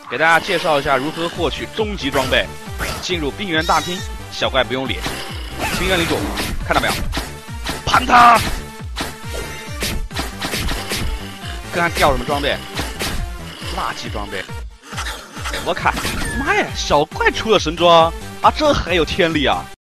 给大家介绍一下如何获取终极装备。进入冰原大厅，小怪不用脸。冰原领主，看到没有？盘他！看看掉什么装备？垃圾装备。我看，妈呀，小怪出了神装啊，这还有天力啊！